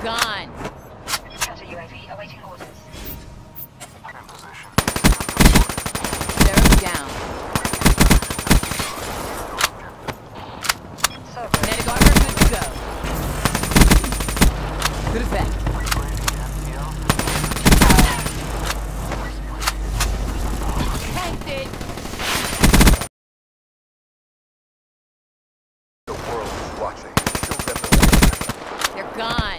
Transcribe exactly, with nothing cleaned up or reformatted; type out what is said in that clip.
gone. Counter U A V awaiting orders. In position. They're down. Server. Kinetic armor good to go. Good effect. Tanked it. The world is watching. Show them the way. They're gone.